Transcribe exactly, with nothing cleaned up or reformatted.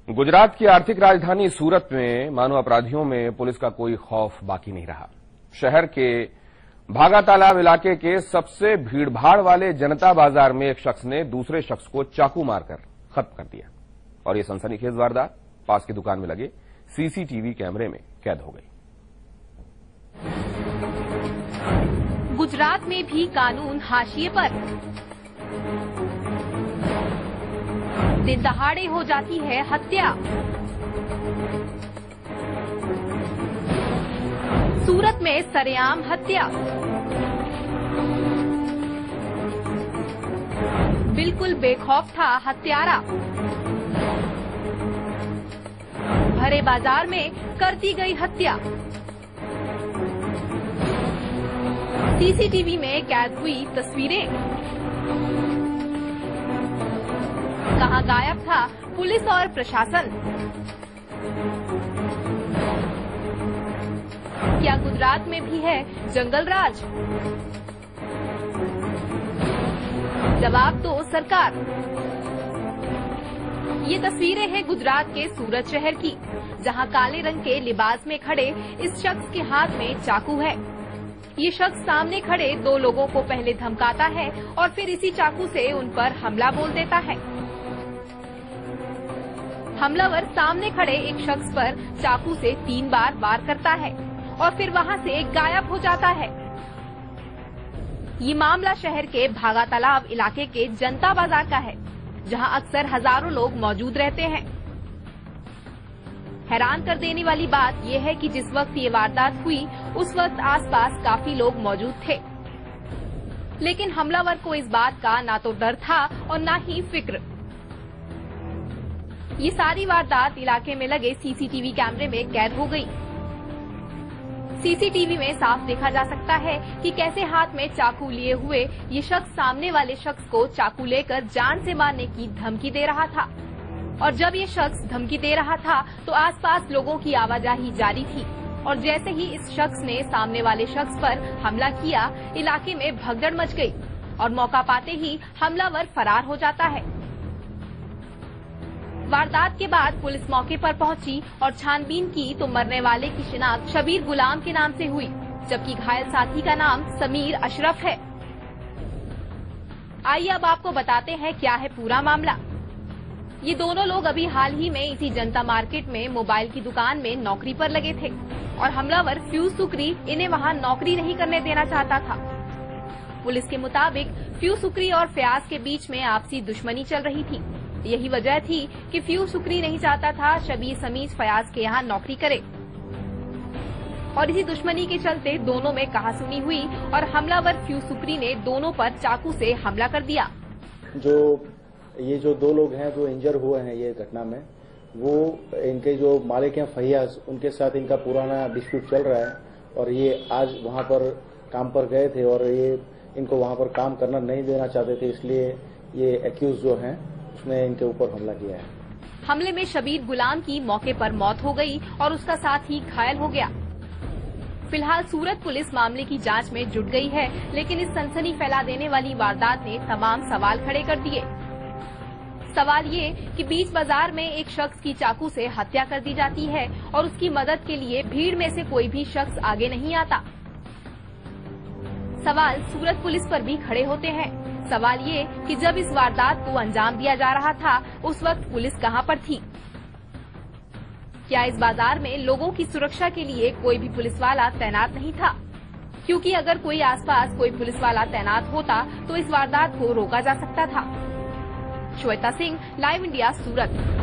गुजरात की आर्थिक राजधानी सूरत में मानो अपराधियों में पुलिस का कोई खौफ बाकी नहीं रहा। शहर के भागा तालाब इलाके के सबसे भीड़भाड़ वाले जनता बाजार में एक शख्स ने दूसरे शख्स को चाकू मारकर खत्म कर दिया और ये सनसनीखेज वारदात पास की दुकान में लगे सीसीटीवी कैमरे में कैद हो गई। गुजरात में भी कानून हाशिए पर। दिन दहाड़े हो जाती है हत्या। सूरत में सरेआम हत्या। बिल्कुल बेखौफ था हत्यारा। भरे बाजार में कर दी गई हत्या। सीसीटीवी में कैद हुई तस्वीरें। कहां गायब था पुलिस और प्रशासन? क्या गुजरात में भी है जंगल राज? जवाब दो सरकार। ये तस्वीरें हैं गुजरात के सूरत शहर की, जहां काले रंग के लिबास में खड़े इस शख्स के हाथ में चाकू है। ये शख्स सामने खड़े दो लोगों को पहले धमकाता है और फिर इसी चाकू से उन पर हमला बोल देता है। हमलावर सामने खड़े एक शख्स पर चाकू से तीन बार वार करता है और फिर वहां से गायब हो जाता है। ये मामला शहर के भागा तालाब इलाके के जनता बाजार का है, जहां अक्सर हजारों लोग मौजूद रहते हैं। हैरान कर देने वाली बात यह है कि जिस वक्त ये वारदात हुई उस वक्त आसपास काफी लोग मौजूद थे, लेकिन हमलावर को इस बात का ना तो डर था और ना ही फिक्र। ये सारी वारदात इलाके में लगे सीसीटीवी कैमरे में कैद हो गई। सीसीटीवी में साफ देखा जा सकता है कि कैसे हाथ में चाकू लिए हुए ये शख्स सामने वाले शख्स को चाकू लेकर जान से मारने की धमकी दे रहा था। और जब ये शख्स धमकी दे रहा था तो आसपास लोगों की आवाजाही जारी थी और जैसे ही इस शख्स ने सामने वाले शख्स पर हमला किया, इलाके में भगदड़ मच गई और मौका पाते ही हमलावर फरार हो जाता है। वारदात के बाद पुलिस मौके पर पहुंची और छानबीन की तो मरने वाले की शिनाख्त शबीर गुलाम के नाम से हुई, जबकि घायल साथी का नाम समीर अशरफ है। आइए अब आपको बताते हैं क्या है पूरा मामला। ये दोनों लोग अभी हाल ही में इसी जनता मार्केट में मोबाइल की दुकान में नौकरी पर लगे थे और हमलावर फ्यूज सुकरी इन्हें वहां नौकरी नहीं करने देना चाहता था। पुलिस के मुताबिक फ्यूज सुकरी और फयाज के बीच में आपसी दुश्मनी चल रही थी। यही वजह थी कि फ्यूज सुकरी नहीं चाहता था शबीर समीज फयाज के यहाँ नौकरी करे और इसी दुश्मनी के चलते दोनों में कहासुनी हुई और हमलावर फ्यूज सुकरी ने दोनों पर चाकू से हमला कर दिया। जो ये जो दो लोग हैं जो इंजर हुए हैं ये घटना में, वो इनके जो मालिक हैं फयाज, उनके साथ इनका पुराना डिस्प्यूट चल रहा है और ये आज वहां पर काम पर गए थे और ये इनको वहां पर काम करना नहीं देना चाहते थे, इसलिए ये एक्यूज जो हैं उसने इनके ऊपर हमला किया है। हमले में शबीर गुलाम की मौके पर मौत हो गई और उसका साथी घायल हो गया। फिलहाल सूरत पुलिस मामले की जांच में जुट गई है, लेकिन इस सनसनी फैला देने वाली वारदात ने तमाम सवाल खड़े कर दिए। सवाल ये कि बीच बाजार में एक शख्स की चाकू से हत्या कर दी जाती है और उसकी मदद के लिए भीड़ में से कोई भी शख्स आगे नहीं आता। सवाल सूरत पुलिस पर भी खड़े होते हैं। सवाल ये कि जब इस वारदात को अंजाम दिया जा रहा था उस वक्त पुलिस कहां पर थी? क्या इस बाजार में लोगों की सुरक्षा के लिए कोई भी पुलिस वाला तैनात नहीं था? क्योंकि अगर कोई आसपास कोई पुलिस वाला तैनात होता तो इस वारदात को रोका जा सकता था। श्वेता सिंह, लाइव इंडिया, सूरत।